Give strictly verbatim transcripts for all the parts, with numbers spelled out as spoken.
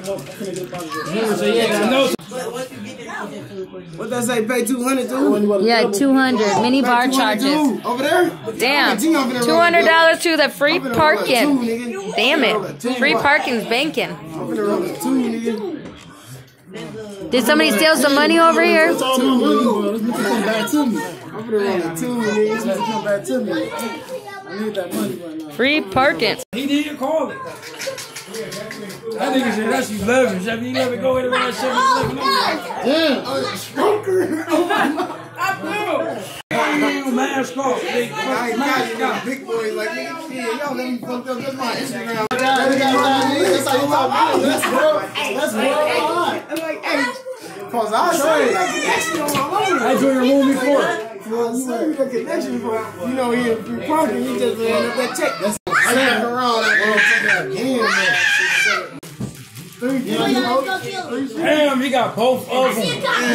What that say? Pay two hundred too? Yeah, two hundred. Mini bar charges. Over there? Damn. Two hundred dollars to the free parking. Damn it. Free parking's banking. Did somebody steal some money over here? Free parking. He didn't call it. That nigga said that's eleven. Chef, you never go in around seven eleven. Damn. I'm a smoker. I feel. Mask off. Big, I got, got big boys like me. Yeah, y'all let me fuck up. That's my Instagram. That's how you talk to me. That's real. That's real. I'm like, hey. Cause I say, I joined your room before. Well, you know, you got connection for, you know, he in free parking, he just ran up that check. That's I around that motherfucker. Damn, he got both of them.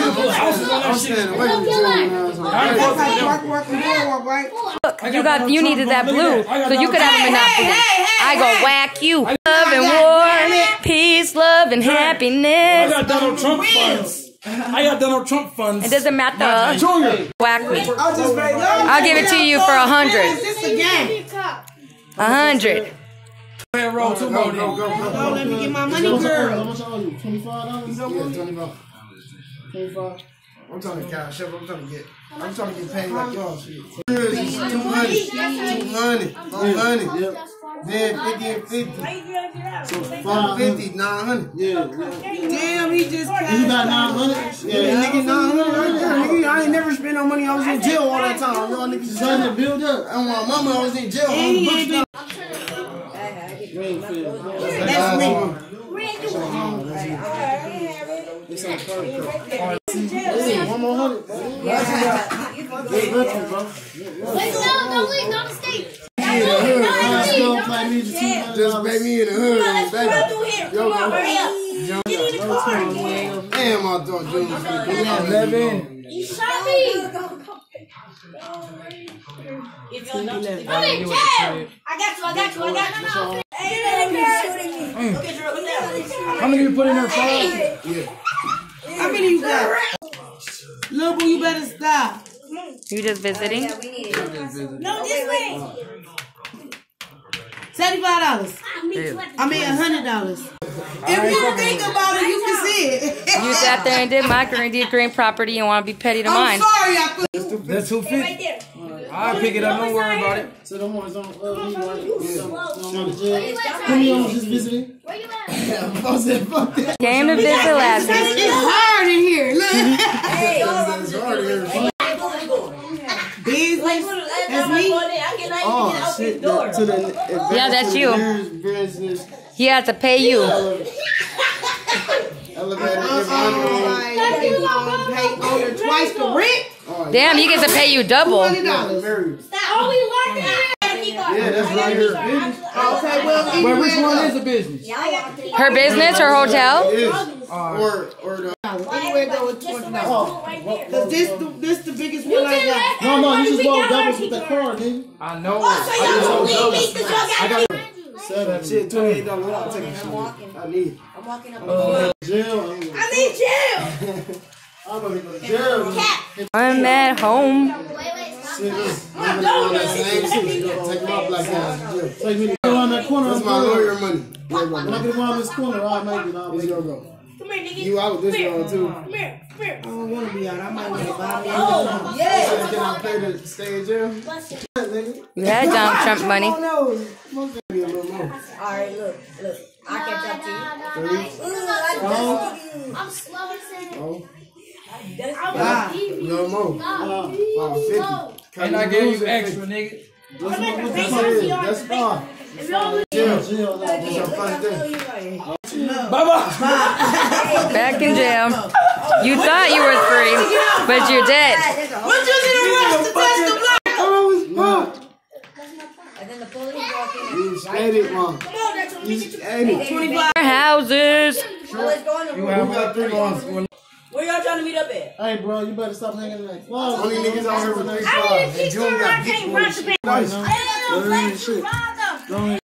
Look, you got, you needed that blue, so you could have a monopoly. I go whack you. Love and war, peace, love and happiness. I got Donald Trump funds. I got Donald Trump funds. It doesn't matter. Junior. Whack me. I'll just pay. I'll give it to you for a hundred. This a game. A hundred. Roll two more. Go, go, go. Let me get my money, girl. How much are you? Twenty-five dollars. Yeah, twenty-five. Twenty-five. I'm trying to cash up. I'm trying to get. I'm trying to get paid like y'all shit. Two hundred, two hundred, four hundred. Then fifty and fifty. So five fifty, nine hundred. Yeah, yeah. Damn, he just cashed. You got nine hundred? Yeah, nigga, nine hundred right there. Nigga, I ain't never spent no money. I was in jail all that time. Y'all niggas just Trying to build up. and my mama, I was in jail. On the books. That's me. One more hundred. Just pay me in the hood, baby. Yo, damn, I thought June was gonna do that. Eleven. You shot me. I'm in jail. I got you. I got you. I got you. How many you put in there? Five? Yeah. How many you got? Lil' boo, you better stop. You just visiting? No, this way. Seventy-five dollars. I mean, a hundred dollars. If you think about it, you can see it. You sat there and did my green, did green property and want to be petty to I'm mine. sorry, I put. That's two fifty. Right there. I'll pick it up. Don't worry about it. So the ones on uh, me, right? Yeah. Who you on just visiting? Where you at? I said, fuck that. Came to visit last week. It's hard in here. Look. Hey, It's hard here. Business. That's me. Oh, shit. the- To the, Yeah, that's you. Business. He had to pay you. Elevator. Pay owner twice the rent. Damn, he gets to pay you double. Twenty dollars. Oh, we working here. Yeah, that's right here. Okay, well, But which one is a business? Her business, her hotel. It is. Or, or the. anywhere go with twenty dollars. Cause this, the, this the biggest one I got. No, no, you just walk doubles with that car, nigga. I know. I got seven. Shit, twenty-eight dollars. I'll take it. I need. I'm walking up. Uh, jail. I need jail. I'm gonna go to jail. I'm at home. Take my black guy. Take me to go around that corner. That's my lawyer money. When I get around this corner, I'll make it. I'll make it. Go. Come here, nigga. You out with this one too. Come here. Come here. I don't want to be out. I might want to buy me. Oh, yeah. Can I pay to stay in jail? You had Donald Trump money. Oh no. Be a little more. Alright, look, look. I catch up to you. Thirty. I'm slow and saying. Oh. Ah. A little more. Oh, fifty. And I gave you extra, nigga. That's it. That's fine. Jail. Jail. That's your first day. Bye-bye. Back in jail. You thought you were free, but you're dead. What you need to rush to touch the block? Oh, And then the police walk in. you steady, mom. Come on, that's what You steady. twenty-five. Houses. Oh, it's going to You have got three ones. Where y'all trying to meet up at? Hey, bro, you better stop hanging like flies. Only niggas out here with three I flies. need And June got big boy shit. Nice. I Learn shit. ain't